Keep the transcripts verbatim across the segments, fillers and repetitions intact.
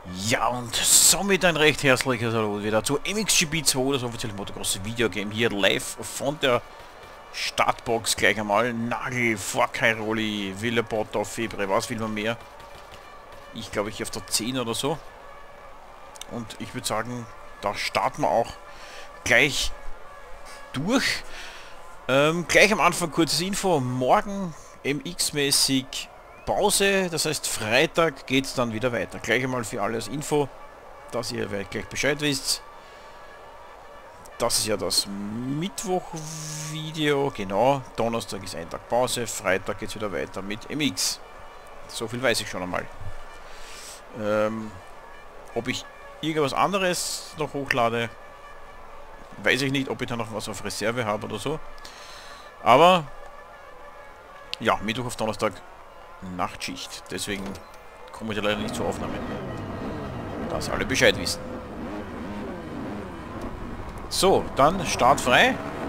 Ja, und somit ein recht herzliches Hallo wieder zu M X G P zwei, das offizielle Motocross Videogame, hier live von der Startbox gleich einmal. Nagel, Vorkairoli, Willebotter, Febre, was will man mehr? Ich glaube, ich auf der zehn oder so. Und ich würde sagen, da starten wir auch gleich durch. Ähm, gleich am Anfang kurzes Info. Morgen M X-mäßig Pause, das heißt Freitag geht es dann wieder weiter. Gleich einmal für alle als Info, dass ihr gleich Bescheid wisst. Das ist ja das Mittwoch-Video, genau. Donnerstag ist ein Tag Pause, Freitag geht es wieder weiter mit M X. So viel weiß ich schon einmal. Ähm, ob ich irgendwas anderes noch hochlade, weiß ich nicht, ob ich da noch was auf Reserve habe oder so. Aber ja, Mittwoch auf Donnerstag Nachtschicht. Deswegen komme ich ja leider nicht zur Aufnahme. Dass alle Bescheid wissen. So, dann Start frei.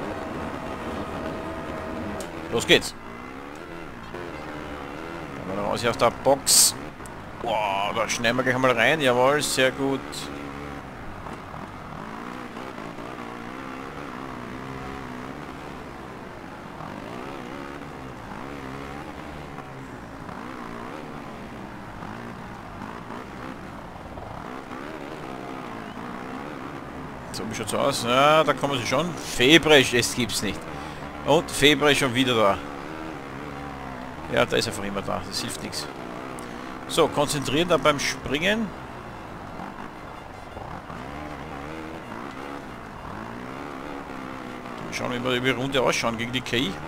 Los geht's. Dann raus hier aus der Box. Boah, da schneiden wir gleich mal rein. Jawohl, sehr gut. So, wie schaut's aus? Ja, da kommen sie schon. Febre, es gibt's nicht. Und Febre ist schon wieder da. Ja, da ist einfach immer da. Das hilft nichts. So, konzentrieren da beim Springen. Schauen wir mal, wie die Runde ausschauen gegen die K I.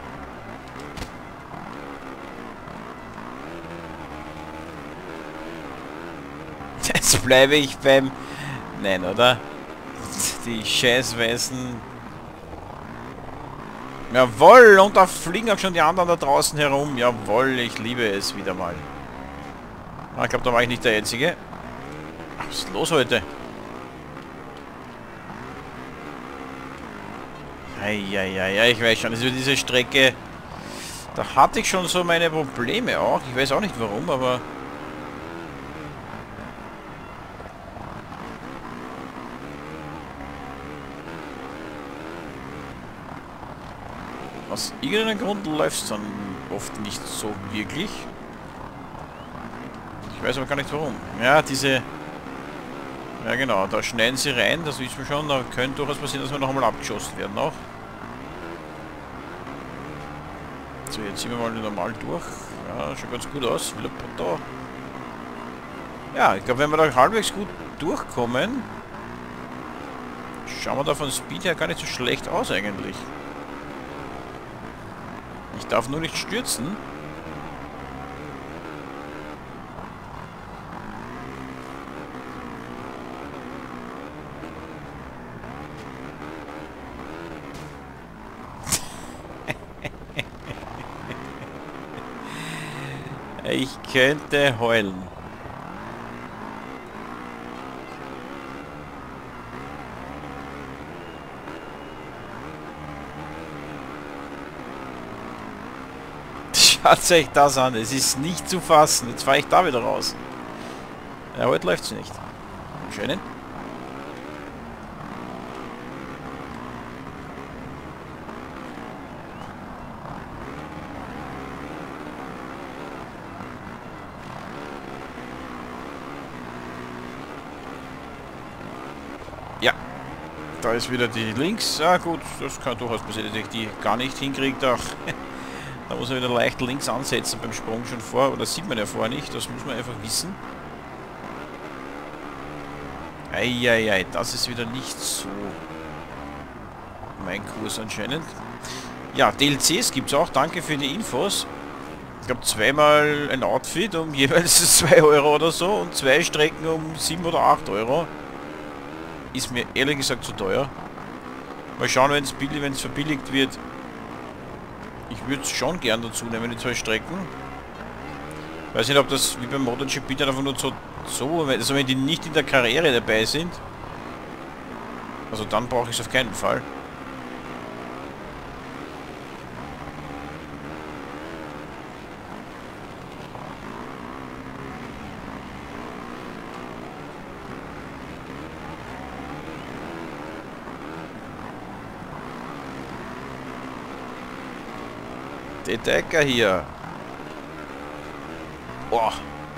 Jetzt bleibe ich beim... Nein, oder? Die Scheißweißen. Jawohl, und da fliegen auch schon die anderen da draußen herum. Jawohl, ich liebe es wieder mal. Ah, ich glaube, da war ich nicht der Einzige. Ach, was ist los heute? Eieiei, ich weiß schon, also diese Strecke, da hatte ich schon so meine Probleme auch. Ich weiß auch nicht warum, aber... Aus irgendeinem Grund läuft es dann oft nicht so wirklich. Ich weiß aber gar nicht warum. Ja, diese... Ja genau, da schneiden sie rein, das wissen wir schon. Da könnte durchaus passieren, dass wir noch einmal abgeschossen werden auch. So, jetzt ziehen wir mal normal durch. Ja, schaut ganz gut aus. Ja, ich glaube, wenn wir da halbwegs gut durchkommen, schauen wir da von Speed her gar nicht so schlecht aus eigentlich. Ich darf nur nicht stürzen. Ich könnte heulen. Schaut euch das an, es ist nicht zu fassen. Jetzt fahre ich da wieder raus. Ja, heute läuft es nicht. Schönen. Ja, da ist wieder die links. Ja gut, das kann durchaus passieren, dass ich die gar nicht hinkriege. Ach, da muss man wieder leicht links ansetzen beim Sprung schon vor. Oder das sieht man ja vorher nicht, das muss man einfach wissen. Eieiei, das ist wieder nicht so mein Kurs anscheinend. Ja, D L Cs gibt es auch, danke für die Infos. Ich glaube zweimal ein Outfit um jeweils zwei Euro oder so und zwei Strecken um sieben oder acht Euro. Ist mir ehrlich gesagt zu teuer. Mal schauen, wenn es billig, wenn es verbilligt wird. Ich würde es schon gern dazu nehmen, die zwei Strecken. Weiß nicht, ob das wie beim MotoGP dann einfach nur so, so, also wenn die nicht in der Karriere dabei sind. Also dann brauche ich es auf keinen Fall. Die Decker hier. Boah.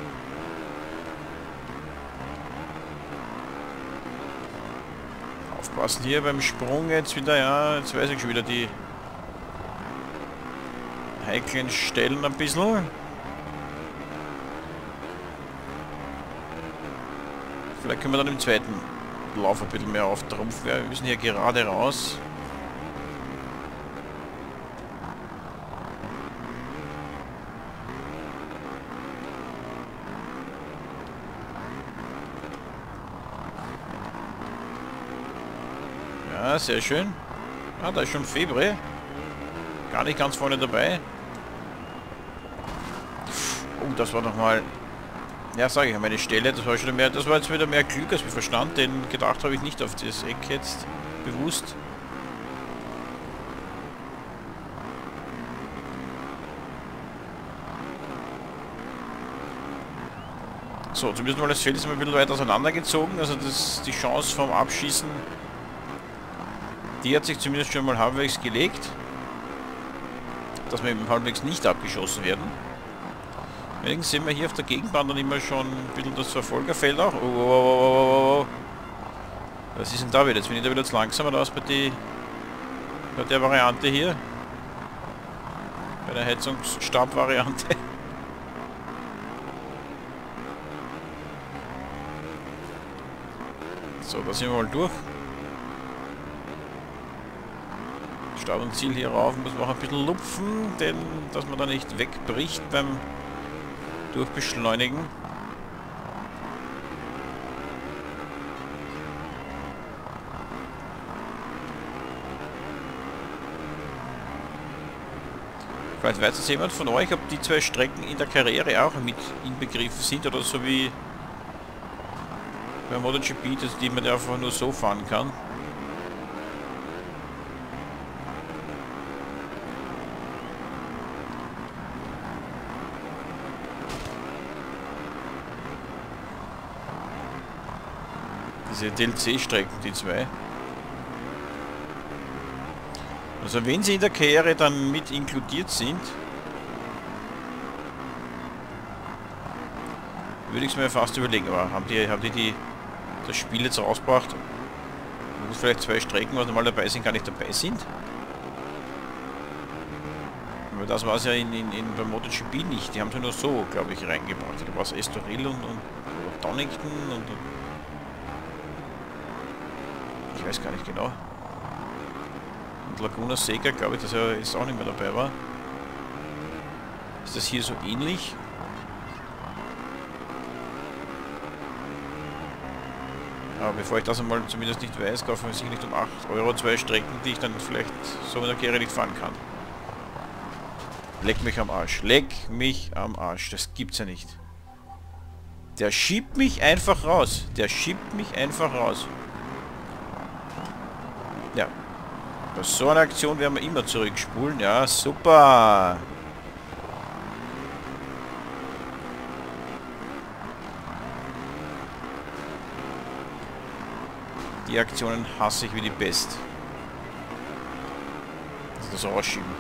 Aufpassen hier beim Sprung jetzt wieder, ja, jetzt weiß ich schon wieder die heiklen Stellen ein bisschen. Vielleicht können wir dann im zweiten Lauf ein bisschen mehr auftrumpfen. Wir müssen hier gerade raus. Ja, sehr schön. Ah, da ist schon Februar. Gar nicht ganz vorne dabei. Oh, das war nochmal... Ja, sage ich, meine Stelle, das war schon mehr, das war jetzt wieder mehr Glück als Verstand, denn gedacht habe ich nicht auf das Eck jetzt bewusst. So, zumindest mal das Feld ist mal ein bisschen weit auseinandergezogen, also das, die Chance vom Abschießen, die hat sich zumindest schon mal halbwegs gelegt, dass wir eben halbwegs nicht abgeschossen werden. Allerdings sehen wir hier auf der Gegenbahn dann immer schon ein bisschen das Verfolgerfeld auch. Oh, oh, oh, oh, oh. Was ist denn da wieder? Jetzt bin ich da wieder zu langsamer aus bei, die, bei der Variante hier. Bei der Heizungsstab-Variante. So, da sind wir mal durch. Start und Ziel hier rauf, müssen wir auch ein bisschen lupfen, denn dass man da nicht wegbricht beim Durchbeschleunigen. Vielleicht weiß es jemand von euch, ob die zwei Strecken in der Karriere auch mit inbegriffen sind oder so wie bei MotoGP, dass die man einfach nur so fahren kann. Diese D L C-Strecken, die zwei. Also wenn sie in der Karriere dann mit inkludiert sind, würde ich es mir fast überlegen. Aber haben die, haben die, die das Spiel jetzt rausgebracht, wo vielleicht zwei Strecken, was normal dabei sind, gar nicht dabei sind? Aber das war es ja in, in, in beim MotoGP nicht. Die haben sie nur so, glaube ich, reingebracht. Da war es Estoril und, und Donington und, und ich weiß gar nicht genau. Und Laguna Seca, glaube ich, dass er jetzt auch nicht mehr dabei war. Ist das hier so ähnlich? Aber bevor ich das einmal zumindest nicht weiß, kaufen wir sicher nicht um acht Euro zwei Strecken, die ich dann vielleicht so in der Karriere nicht fahren kann. Leck mich am Arsch. Leck mich am Arsch. Das gibt's ja nicht. Der schiebt mich einfach raus. Der schiebt mich einfach raus. Ja. Bei so einer Aktion werden wir immer zurückspulen. Ja, super. Die Aktionen hasse ich wie die Pest. Also das Rausschieben.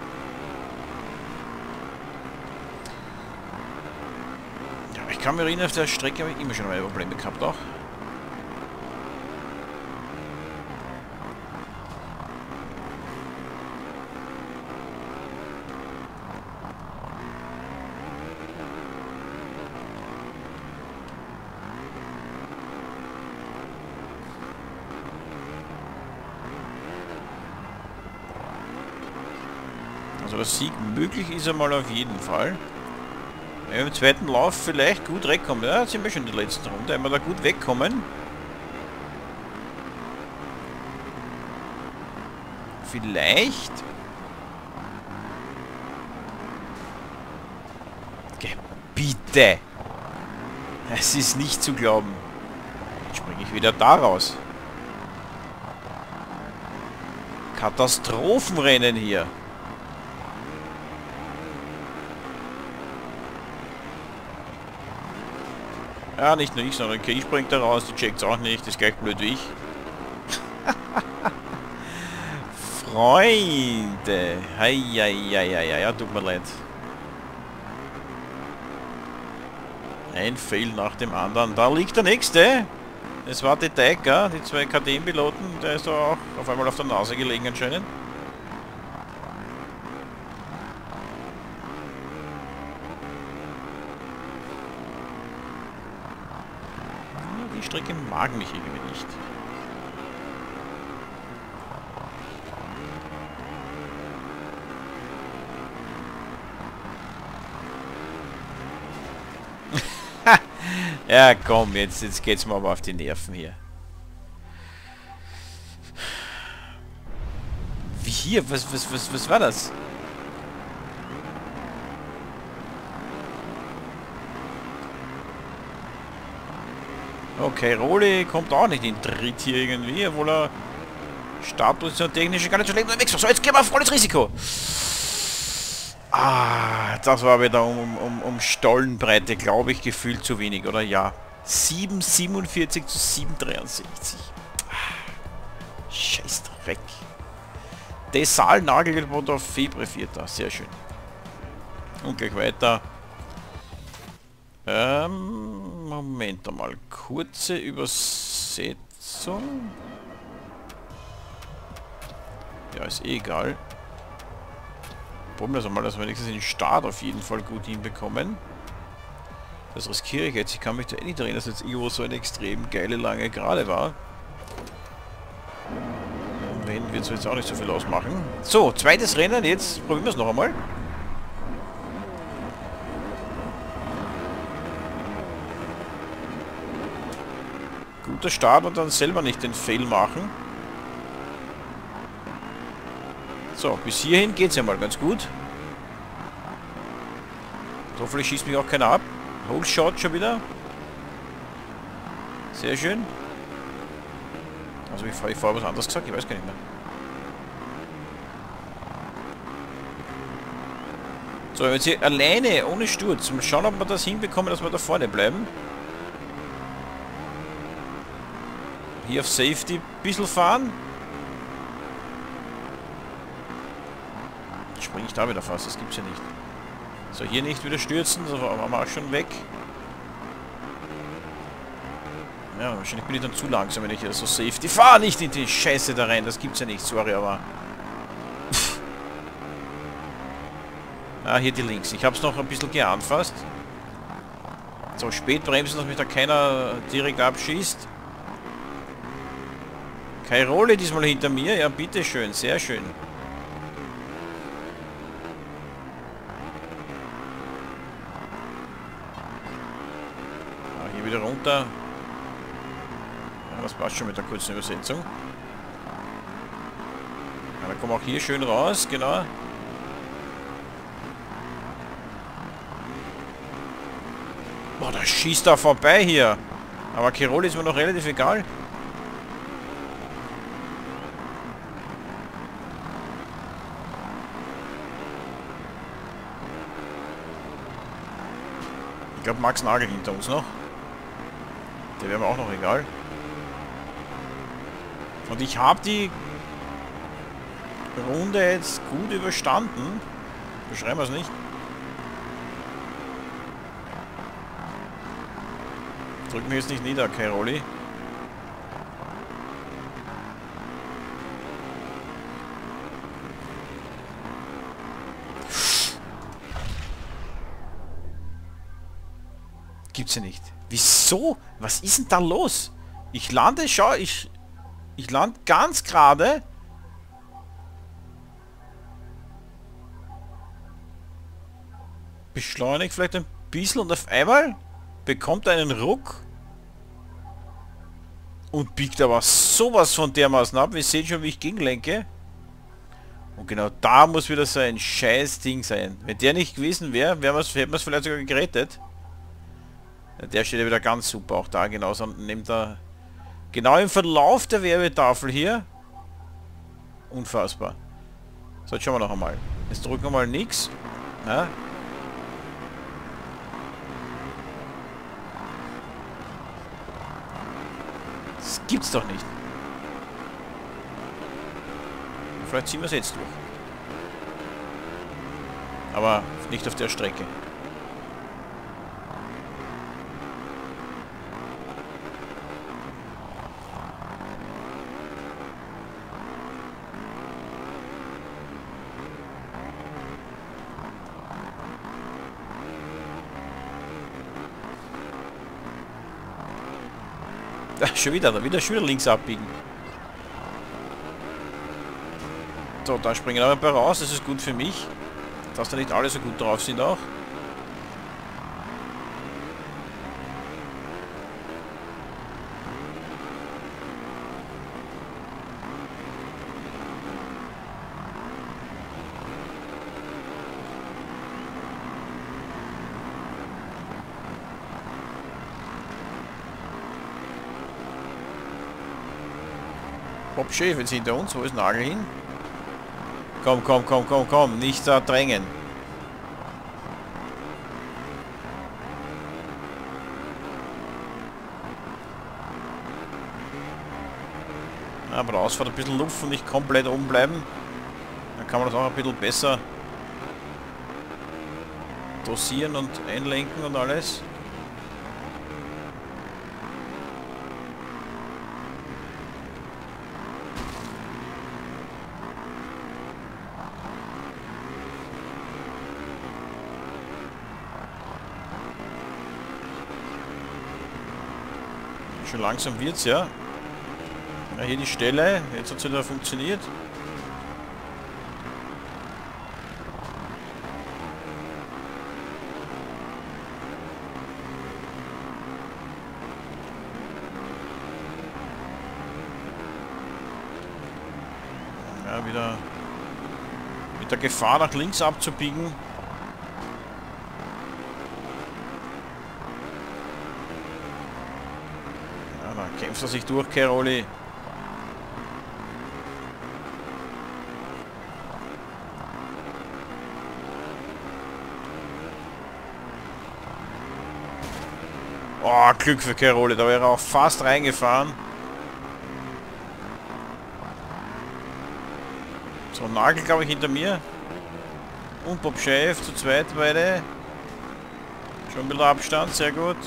Ja, ich kann mir erinnern, auf der Strecke habe ich immer schon mal Probleme gehabt auch. Also der Sieg möglich ist einmal auf jeden Fall. Wenn wir im zweiten Lauf vielleicht gut wegkommen. Ja, jetzt sind wir schon in der letzten Runde. Wenn wir da gut wegkommen. Vielleicht. Okay, bitte. Es ist nicht zu glauben. Jetzt springe ich wieder da raus. Katastrophenrennen hier. Ja, nicht nur ich, sondern Kay springt da raus, die checkt's auch nicht, ist gleich blöd wie ich. Freunde. Heieieiei, ja, tut mir leid. Ein Fail nach dem anderen. Da liegt der nächste. Es war die Tiger, die zwei K D M-Piloten. Der ist auch auf einmal auf der Nase gelegen anscheinend. Die Strecke mag mich irgendwie nicht. Ja, komm, jetzt, jetzt geht's mir aber auf die Nerven hier. Wie hier? Was, was, was, was war das? Okay, Roli kommt auch nicht in Dritt hier irgendwie, obwohl er Startposition technisch gar nicht so schlecht unterwegs war. So, jetzt gehen wir auf volles Risiko. Ah, das war wieder um, um, um Stollenbreite, glaube ich, gefühlt zu wenig, oder? Ja. sieben siebenundvierzig zu sieben dreiundsechzig. Ah, scheiß Dreck. Desal Nagelgebot auf Febre Vierter. Sehr schön. Und gleich weiter. Ähm, Moment einmal. Kurze Übersetzung. Ja, ist eh egal. Probieren wir es einmal, dass wir wenigstens den Start auf jeden Fall gut hinbekommen. Das riskiere ich jetzt. Ich kann mich da eh nicht erinnern, dass jetzt irgendwo so eine extrem geile lange Gerade war. Und wenn, wird es jetzt auch nicht so viel ausmachen. So, zweites Rennen. Jetzt probieren wir es noch einmal. Guter Start und dann selber nicht den Fail machen. So, bis hierhin geht es ja mal ganz gut. Hoffentlich schießt mich auch keiner ab. Hole Shot schon wieder. Sehr schön. Also ich habe vorher was anderes gesagt, ich weiß gar nicht mehr. So, jetzt hier alleine, ohne Sturz. Mal schauen, ob wir das hinbekommen, dass wir da vorne bleiben. Hier auf Safety ein bisschen fahren. Springe ich da wieder fast, das gibt's ja nicht. So, hier nicht wieder stürzen, so waren wir auch schon weg. Ja, wahrscheinlich bin ich dann zu langsam, wenn ich hier so Safety fahre. Nicht in die Scheiße da rein, das gibt's ja nicht, sorry, aber... Pff. Ah, hier die links. Ich habe es noch ein bisschen geahnt fast. So, spät bremsen, dass mich da keiner direkt abschießt. Keine Rolle diesmal hinter mir, ja bitteschön, sehr schön. Wieder runter. Ja, das passt schon mit der kurzen Übersetzung. Ja, dann kommen wir auch hier schön raus, genau. Boah, da schießt er vorbei hier. Aber Kirol ist mir noch relativ egal. Ich glaube, Max Nagel hinter uns noch. Der wäre mir auch noch egal. Und ich habe die Runde jetzt gut überstanden. Beschreiben wir es nicht. Drück mich jetzt nicht nieder, Kairoli. Gibt's ja nicht. Wieso? Was ist denn da los? Ich lande, schau, ich... Ich lande ganz gerade. Beschleunigt vielleicht ein bisschen und auf einmal bekommt er einen Ruck. Und biegt aber sowas von dermaßen ab. Wir sehen schon, wie ich gegenlenke. Und genau da muss wieder so ein scheiß Ding sein. Wenn der nicht gewesen wäre, wäre hätten wir es vielleicht sogar gerettet. Der steht ja wieder ganz super auch da, genauso nimmt er genau im Verlauf der Werbetafel hier. Unfassbar. So, jetzt schauen wir noch einmal. Jetzt drücken wir mal nichts. Ja. Das gibt's doch nicht. Vielleicht ziehen wir es jetzt durch. Aber nicht auf der Strecke. Ach, schon wieder, da wieder schon wieder links abbiegen. So, da springen aber ein paar raus, das ist gut für mich. Dass da nicht alle so gut drauf sind auch. Bob Schäfer jetzt hinter uns, wo ist Nagel hin? Komm, komm, komm, komm, komm, nicht da drängen. Aber der Ausfahrt ein bisschen Luft und nicht komplett oben bleiben. Dann kann man das auch ein bisschen besser dosieren und einlenken und alles. Schon langsam wird's, ja. Ja, hier die Stelle, jetzt hat es wieder funktioniert. Ja, wieder mit der Gefahr nach links abzubiegen. Ja, da kämpft er sich durch, Keroli. Oh, Glück für Keroli, da wäre er auch fast reingefahren. So, Nagel, glaube ich, hinter mir. Und Bob Schäfer zu zweit beide. Schon ein bisschen Abstand, sehr gut.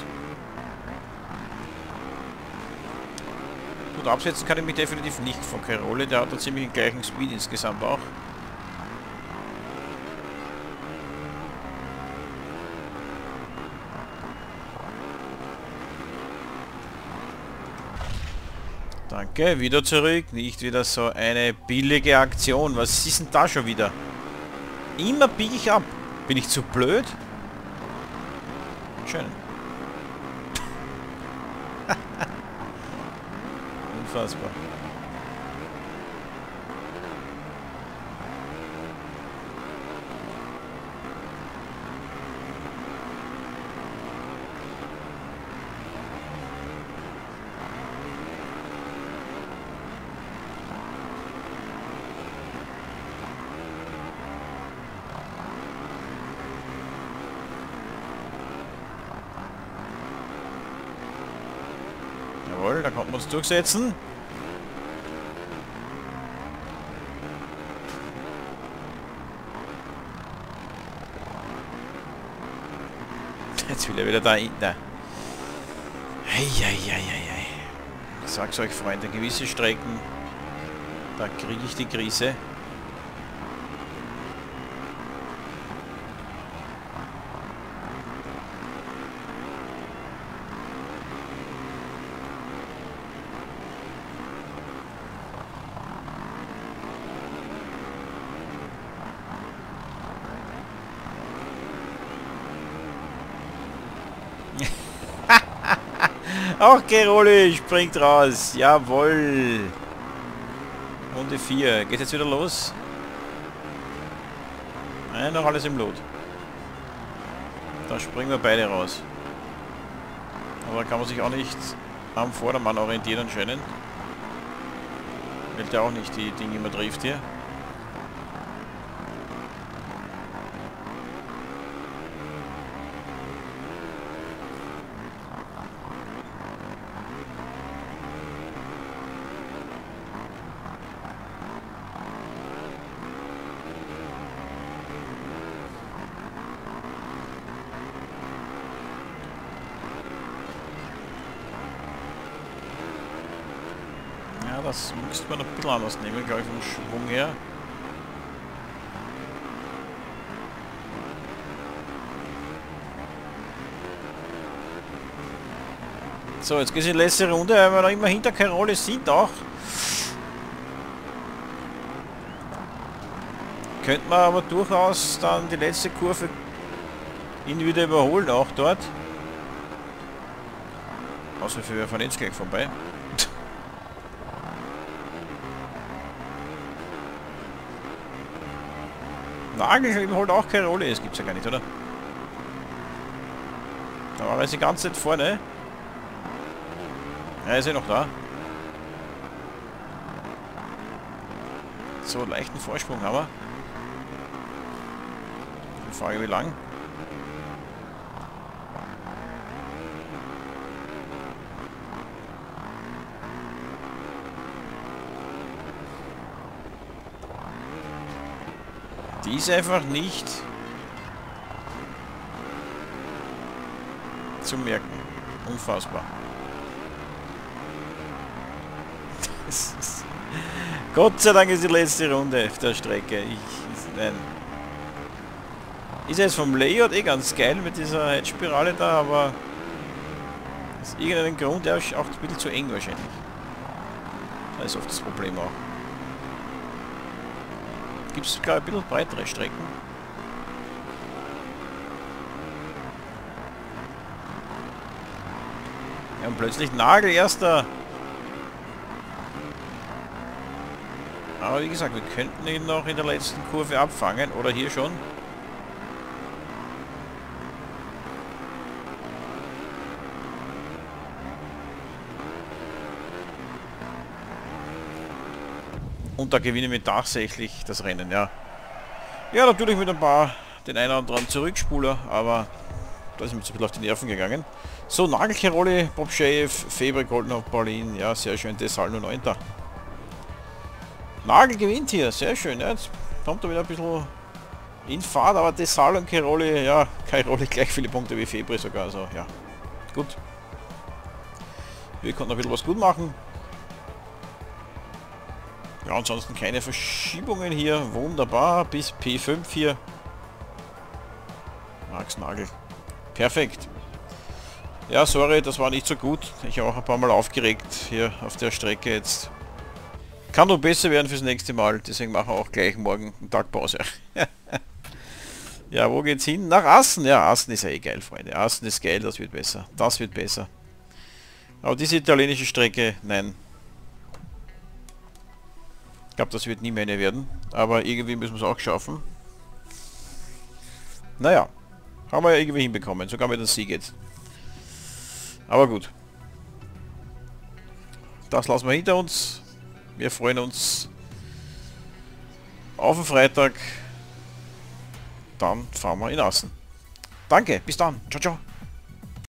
Gut, absetzen kann ich mich definitiv nicht von Keroli, der hat da ziemlich den gleichen Speed insgesamt auch. Danke, wieder zurück. Nicht wieder so eine billige Aktion. Was ist denn da schon wieder? Immer biege ich ab. Bin ich zu blöd? Schön. Unfassbar. Jawohl, da konnten wir uns durchsetzen. Jetzt will er wieder da hinten. Eieieiei. Ich sag's euch, Freunde, gewisse Strecken, da kriege ich die Krise. Ach, Keroli springt raus. Jawohl. Runde vier. Geht jetzt wieder los? Nein, noch alles im Lot. Da springen wir beide raus. Aber da kann man sich auch nicht am Vordermann orientieren anscheinend. Weil der auch nicht die Dinge immer trifft hier. Ja, das müsste man ein bisschen anders nehmen, glaube ich, vom Schwung her. So, jetzt geht es in die letzte Runde, weil wir noch immer hinter Cairoli sind auch. Könnte man aber durchaus dann die letzte Kurve ihn wieder überholen, auch dort. Außer wir fahren jetzt gleich vorbei. Nagel überholt auch Cairoli, das gibt's ja gar nicht, oder? Da war er die ganze Zeit vorne. Ja, ist er noch da. So, leichten Vorsprung haben wir. Die Frage, wie lang? Die ist einfach nicht zu merken. Unfassbar. Das ist Gott sei Dank ist die letzte Runde auf der Strecke. Ich, ich, nein. Ist jetzt vom Layout eh ganz geil mit dieser Heizspirale da, aber aus irgendeinem Grund ja auch ein bisschen zu eng wahrscheinlich. Das ist oft das Problem auch. Gibt es glaube ich ein bisschen breitere Strecken. Ja, und plötzlich Nagel erster. Aber wie gesagt, wir könnten ihn noch in der letzten Kurve abfangen. Oder hier schon. Und da gewinnen wir tatsächlich das Rennen, ja. Ja, natürlich mit ein paar, den einen oder anderen Zurückspuler, aber da ist mir zu viel auf die Nerven gegangen. So, Nagel, Cairoli, Bob Shafe, Febre, Goldenhoff, Paulin, ja, sehr schön, Desal nur neunter. Nagel gewinnt hier, sehr schön, ja, jetzt kommt er wieder ein bisschen in Fahrt, aber Desal und Cairoli, ja, Cairoli gleich viele Punkte wie Febre sogar, also ja, gut. Wir konnten ein bisschen was gut machen. Ja, ansonsten keine Verschiebungen hier. Wunderbar. Bis P fünf hier. Max Nagel. Perfekt. Ja, sorry, das war nicht so gut. Ich habe auch ein paar Mal aufgeregt hier auf der Strecke jetzt. Kann noch besser werden fürs nächste Mal. Deswegen machen wir auch gleich morgen einen Tag Pause. Ja, wo geht's hin? Nach Assen. Ja, Assen ist ja eh geil, Freunde. Assen ist geil, das wird besser. Das wird besser. Aber diese italienische Strecke, nein. Ich glaube, das wird nie mehr eine werden, aber irgendwie müssen wir es auch schaffen. Naja, haben wir ja irgendwie hinbekommen, sogar mit dem Sieg jetzt. Aber gut. Das lassen wir hinter uns. Wir freuen uns auf den Freitag. Dann fahren wir in Assen. Danke, bis dann. Ciao, ciao.